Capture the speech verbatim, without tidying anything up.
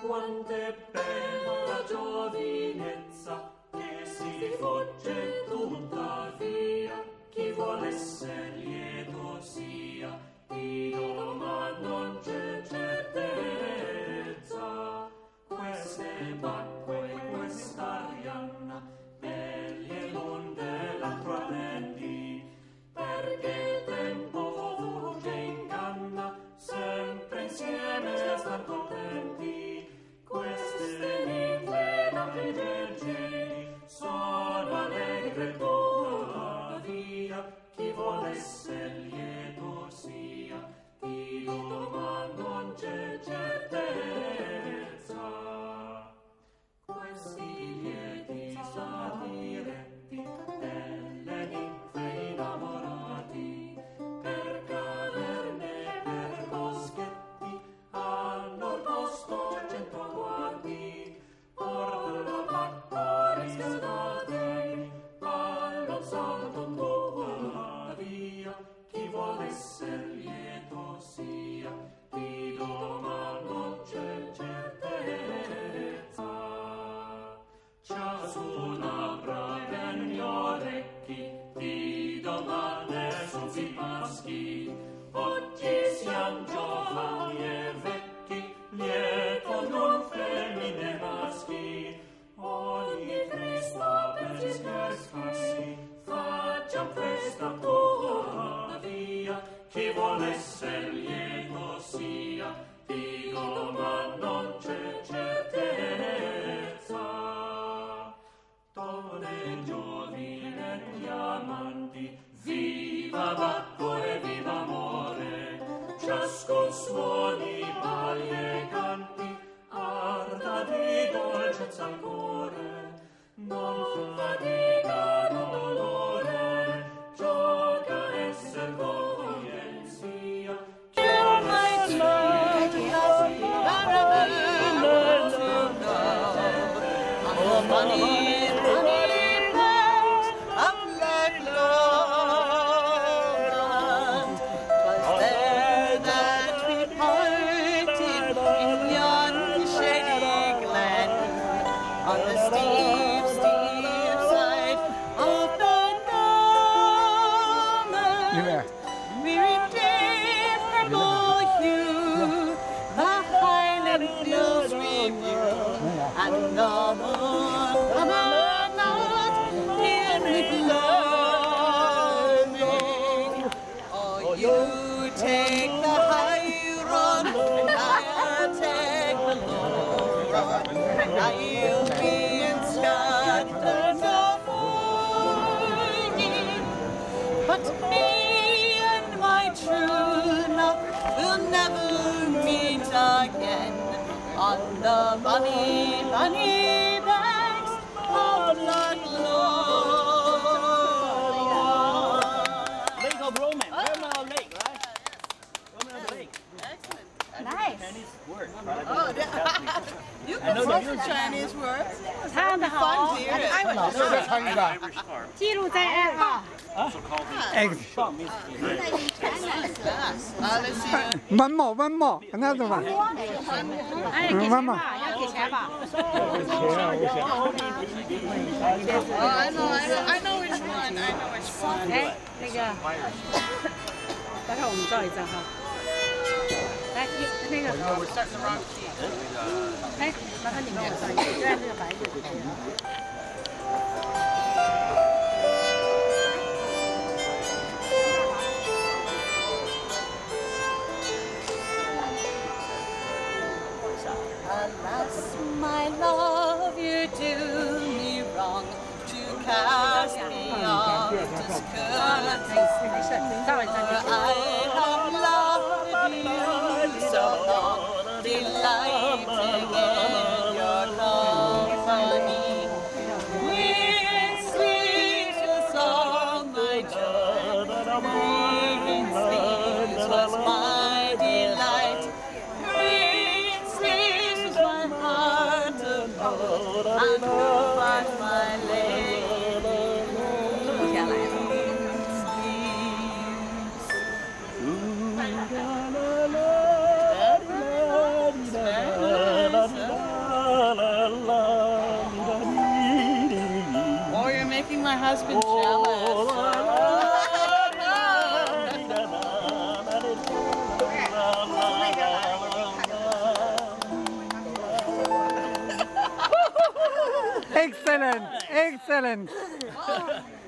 quant'è bella giovinezza che si fugge tuttavia. Chi vuol esser lieto sia, Dio, ma non c'è certezza. Queste bacque, questa Arianna, belli e l'onde l'altro arrendi, perché il tempo fugge inganna, sempre insieme star contenti. Queste ninfe d'altri vergini sono allegre tuttavia. Chi vuol esser lieto sia, Dio, ma non c'è certezza. Questi lieti stati retti delle ninfe innamorati, per caverne, per boschetti, hanno il posto cento guardi. Or la bacca riscaldate, allo salto tuttavia. Chi vuol esser lieto sia, Dio, ma non c'è certezza. Ciascun avrà ben gli orecchi, di domane son si paschi, oggi siam giovani e vecchi, lieto non femmine maschi. Ogni Cristo per scherzarsi, facciam festa tuttavia. Chi vuol esser lieto sia, Dio, ma non c'è certezza. Donne giovani e gli amanti, viva Bacco e viva amore, ciascun suoni, balli e canti, arda di dolcezza al cuore, non fatica, non dolore, gioca esser coglien sia. You're my love, oh, money, money bags of Leghorn. 'Twas there that we parted in yon shady glen, on the steep, steep side of the Norman. We're in deep purple hue, the Highland hills we view, and the moon cometh out in gloaming. Oh, you take the high road, and I'll take the low road, and I'll be in Scotland of morning. But me and my true love will never meet again on the bunny, bunny banks of Loch Lomond. Lake of Romance. Romance Lake, right? Romance Lake. Excellent. Nice. Chinese word. Oh, you I know can the speak music. Chinese words. 唱得好， Fun to hear it. 老师再唱一个。 记录在案啊。 Short means Yes. Uh, let's see. One more, one more, another one. 哎，给钱吧，要给钱吧。 Oh, I know, I know, I know which one. I know which one. 哎，那个，待会儿我们照一张哈。来，一那个， We're starting the wrong key. 哎，麻烦你帮我照一个，就按这个白就可以了。 Alas, my love, you do me wrong to cast me off this curtain. 没事，照完张就 I have loved you so long, delighting in your company. With sweetest of my joy, breathing sweet was my delight. Green sleeves my heart to hold, and but my lady. 录下来了。 Sleeves. my husband Excellent, excellent.